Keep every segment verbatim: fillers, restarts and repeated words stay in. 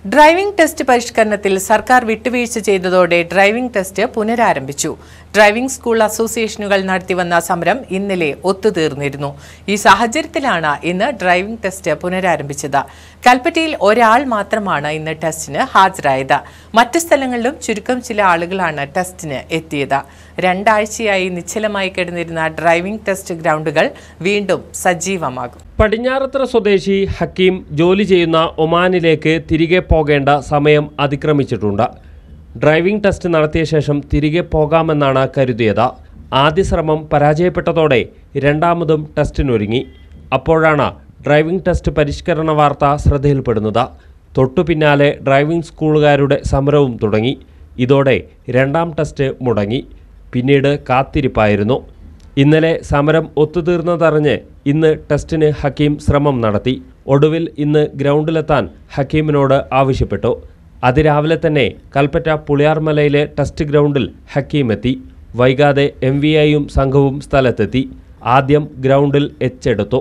Driving test പരിഷ്കരണത്തിൽ സർക്കാർ വിട്ടുവീഴ്ച ചെയ്തതോടെ ഡ്രൈവിംഗ് ടെസ്റ്റ് പുനരാരംഭിച്ചു. ഡ്രൈവിംഗ് സ്കൂൾ അസോസിയേഷനുകൾ നടത്തിവന്ന സമരം ഇന്നലെ ഒത്തുതീർന്നിരുന്നു. ഈ സാഹചര്യത്തിലാണ് ഇന്ന് ഡ്രൈവിംഗ് ടെസ്റ്റ് പുനരാരംഭിച്ചത്. കൽപ്പറ്റയിൽ ഒരാൾ മാത്രമാണ് ഇന്ന് ടെസ്റ്റിന് ഹാജരായത്. മറ്റ് സ്ഥലങ്ങളിലും ചുരുക്കം ചില ആളുകളാണ് ടെസ്റ്റിന് എത്തിയത്. രണ്ടാഴ്ചയായി നിശ്ചലമായി കിടന്നിരുന്ന ഡ്രൈവിംഗ് ടെസ്റ്റ് ഗ്രൗണ്ടുകൾ വീണ്ടും സജീവമാകും. പടിഞ്ഞാറത്തറ സ്വദേശി ഹക്കീം ജോലി ചെയ്യുന്ന ഒമാനിലേക്ക് തിരികെ പോകേണ്ട സമയം അതിക്രമിച്ചിട്ടുണ്ട്. ഡ്രൈവിംഗ് ടെസ്റ്റ് നടത്തിയ ശേഷം തിരികെ പോകാമെന്നാണ് കരുതിയത്. ആദ്യ ശ്രമം പരാജയപ്പെട്ടതോടെ രണ്ടാമതും ടെസ്റ്റിനൊരുങ്ങി. അപ്പോഴാണ് ഡ്രൈവിംഗ് ടെസ്റ്റ് പരിഷ്കരണ വാർത്ത ശ്രദ്ധയിൽപ്പെടുന്നത്. തൊട്ടു പിന്നാലെ ഡ്രൈവിംഗ് സ്കൂളുകാരുടെ സമരവും തുടങ്ങി. ഇതോടെ രണ്ടാം ടെസ്റ്റ് മുടങ്ങി. പിന്നീട് കാത്തിരിപ്പായിരുന്നു. ഇന്നലെ സമരം ഒത്തുതീർന്നതറിഞ്ഞ് ഇന്ന് ടെസ്റ്റിന് ഹക്കീം ശ്രമം നടത്തി. ഒടുവിൽ ഇന്ന് ഗ്രൗണ്ടിലെത്താൻ ഹക്കീമിനോട് ആവശ്യപ്പെട്ടു. അതിരാവിലെ തന്നെ കൽപ്പറ്റ പുളിയാർമലയിലെ ടെസ്റ്റ് ഗ്രൗണ്ടിൽ ഹക്കീം എത്തി. വൈകാതെ എം വി ഐയും സംഘവും സ്ഥലത്തെത്തി. ആദ്യം ഗ്രൗണ്ടിൽ എച്ചെടുത്തു.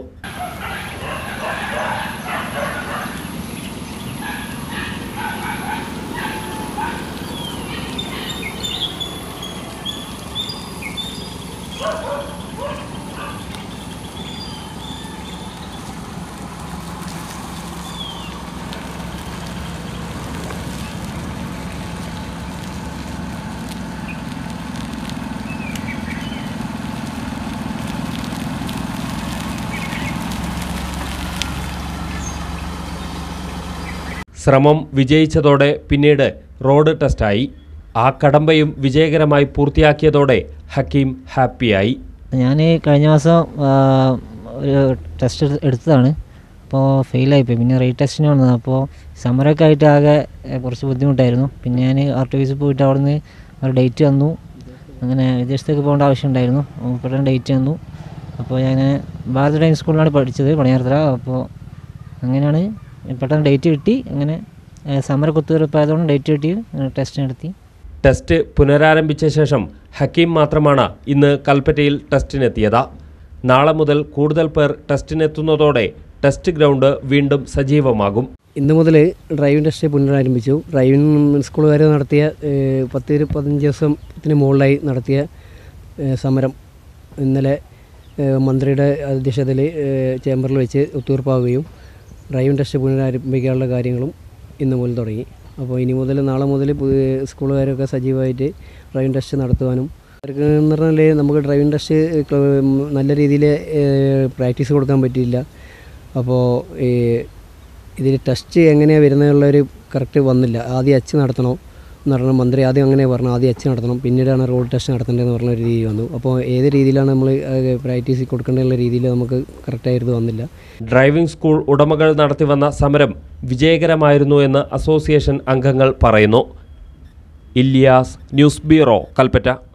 ശ്രമം വിജയിച്ചതോടെ പിന്നീട് റോഡ് ടെസ്റ്റായി. ആ കടമ്പയും വിജയകരമായി പൂർത്തിയാക്കിയതോടെ ഹക്കീം ഹാപ്പിയായി. ഞാൻ കഴിഞ്ഞ മാസം ഒരു ടെസ്റ്റ് എടുത്തതാണ്. അപ്പോൾ ഫെയിലായിപ്പോയി. പിന്നെ റീ ടെസ്റ്റിന് വന്നത്. അപ്പോൾ സമരമൊക്കെ ആയിട്ട് ആകെ കുറച്ച് ബുദ്ധിമുട്ടായിരുന്നു. പിന്നെ ഞാൻ ആർ ടി ഓഫീസിൽ പോയിട്ട് അവിടെ നിന്ന് ഒരു ഡേറ്റ് തന്നു. അങ്ങനെ വിദേശത്തേക്ക് പോകേണ്ട ആവശ്യമുണ്ടായിരുന്നു. പെട്ടെന്ന് ഡേറ്റ് തന്നു. അപ്പോൾ ഞാൻ ഭാരത് ഡ്രൈവിംഗ് സ്കൂളിലാണ് പഠിച്ചത്, പണിയാർത്തറ. അപ്പോൾ അങ്ങനെയാണ് പെട്ടെന്ന് ഡേറ്റ് കിട്ടി. അങ്ങനെ സമരം കുത്തിവെപ്പായതുകൊണ്ട് ഡേറ്റ് കിട്ടി, ടെസ്റ്റ് നടത്തി. ടെസ്റ്റ് പുനരാരംഭിച്ച ശേഷം ഹക്കീം മാത്രമാണ് ഇന്ന് കൽപ്പറ്റയിൽ ടെസ്റ്റിനെത്തിയത്. നാളെ മുതൽ കൂടുതൽ പേർ ടെസ്റ്റിനെത്തുന്നതോടെ ടെസ്റ്റ് ഗ്രൗണ്ട് വീണ്ടും സജീവമാകും. ഇന്ന് മുതൽ ഡ്രൈവിംഗ് ടെസ്റ്റ് പുനരാരംഭിച്ചു. ഡ്രൈവിംഗ് സ്കൂളുകാർ നടത്തിയ പത്ത് പതിനഞ്ച് ദിവസത്തിന് മുകളിലായി നടത്തിയ സമരം ഇന്നലെ മന്ത്രിയുടെ അധ്യക്ഷതയിൽ ചേംബറിൽ വെച്ച് ഒത്തുതീർപ്പാവുകയും ഡ്രൈവിംഗ് ടെസ്റ്റ് പുനരാരംഭിക്കാനുള്ള കാര്യങ്ങളും ഇന്ന് മുതൽ തുടങ്ങി. അപ്പോൾ ഇനി മുതൽ നാളെ മുതൽ സ്കൂളുകാരൊക്കെ സജീവമായിട്ട് ഡ്രൈവിംഗ് ടെസ്റ്റ് നടത്തുവാനും അവർക്ക് എന്ന് പറഞ്ഞാൽ നമുക്ക് ഡ്രൈവിംഗ് ടെസ്റ്റ് നല്ല രീതിയിൽ പ്രാക്ടീസ് കൊടുക്കാൻ പറ്റിയില്ല. അപ്പോൾ ഇതിൽ ടെസ്റ്റ് എങ്ങനെയാണ് വരുന്നതെന്നുള്ളൊരു കറക്റ്റ് വന്നില്ല. ആദ്യം എച്ച് നടത്തണം എന്ന് പറഞ്ഞാൽ മന്ത്രി ആദ്യം അങ്ങനെ പറഞ്ഞു, ആദ്യം എച്ച് നടത്തണം, പിന്നീടാണ് റോഡ് ടെസ്റ്റ് നടത്തേണ്ടതെന്ന് പറഞ്ഞ ഒരു രീതി വന്നു. അപ്പോൾ ഏത് രീതിയിലാണ് നമ്മൾ പ്രാക്ടീസ് കൊടുക്കേണ്ട രീതിയിൽ നമുക്ക് കറക്റ്റായിട്ട് വന്നില്ല. ഡ്രൈവിംഗ് സ്കൂൾ ഉടമകൾ നടത്തിവന്ന സമരം വിജയകരമായിരുന്നു എന്ന് അസോസിയേഷൻ അംഗങ്ങൾ പറയുന്നു. Ilyas, news bureau, Kalpetta.